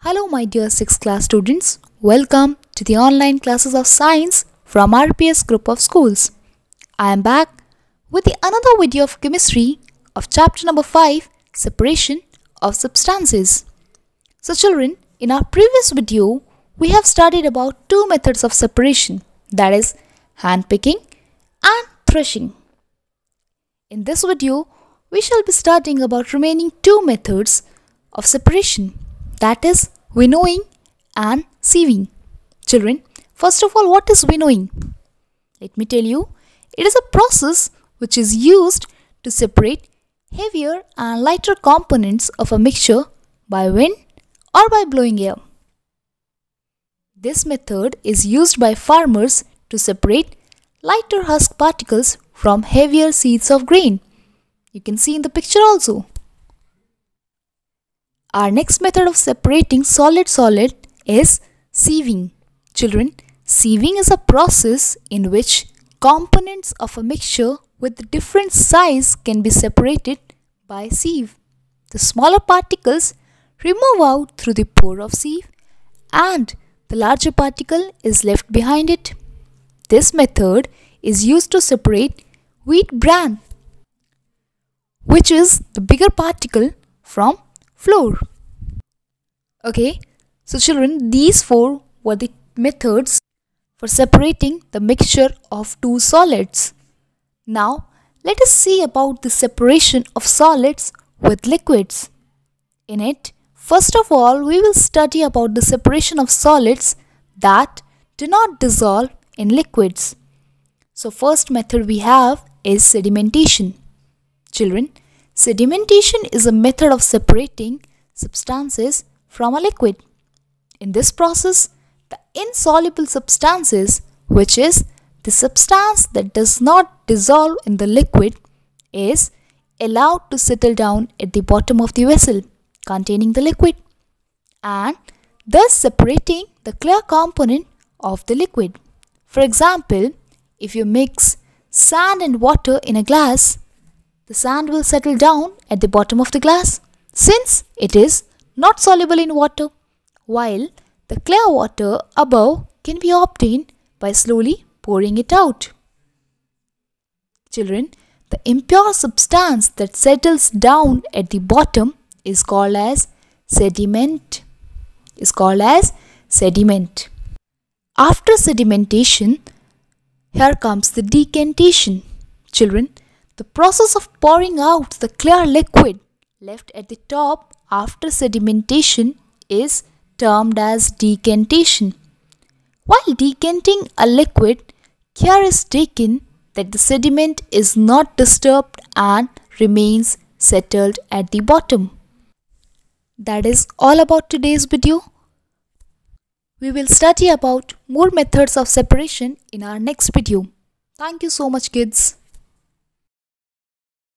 Hello, my dear 6th class students. Welcome to the online classes of science from RPS Group of Schools. I am back with another video of chemistry of chapter number 5, Separation of Substances. So children, in our previous video, we have studied about two methods of separation, that is hand picking and threshing. In this video, we shall be studying about remaining two methods of separation, that is winnowing and sieving. Children, first of all, what is winnowing? Let me tell you, it is a process which is used to separate heavier and lighter components of a mixture by wind or by blowing air. This method is used by farmers to separate lighter husk particles from heavier seeds of grain. You can see in the picture also. Our next method of separating solid is sieving. Children, sieving is a process in which components of a mixture with different size can be separated by sieve. The smaller particles remove out through the pore of sieve and the larger particle is left behind it. This method is used to separate wheat bran, which is the bigger particle, from flour. Okay, so children, these four were the methods for separating the mixture of two solids. Now, let us see about the separation of solids with liquids. In it, first of all, we will study about the separation of solids that do not dissolve in liquids. So, first method we have is sedimentation. Children, sedimentation is a method of separating substances from a liquid. In this process, the insoluble substances, which is the substance that does not dissolve in the liquid, is allowed to settle down at the bottom of the vessel containing the liquid, and thus separating the clear component of the liquid. For example, if you mix sand and water in a glass, the sand will settle down at the bottom of the glass since it is not soluble in water, while the clear water above can be obtained by slowly pouring it out. Children, the impure substance that settles down at the bottom is called as sediment. After sedimentation, here comes the decantation. Children, the process of pouring out the clear liquid left at the top after sedimentation is termed as decantation. While decanting a liquid, care is taken that the sediment is not disturbed and remains settled at the bottom. That is all about today's video. We will study about more methods of separation in our next video. Thank you so much, kids.